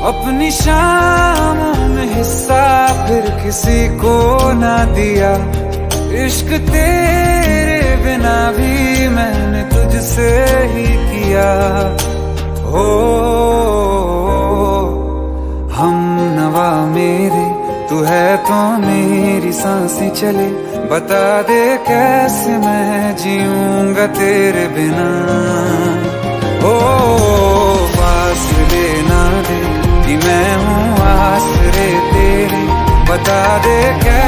अपनी शामों में हिस्सा फिर किसी को ना दिया। इश्क तेरे बिना भी मैंने तुझसे ही किया। हो हम नवा मेरे, तू है तो मेरी सांसें चले। बता दे कैसे मैं जीऊंगा तेरे बिना। ओ फासले ना दे कि मैं हूँ आसरे तेरे। बता दे कैसे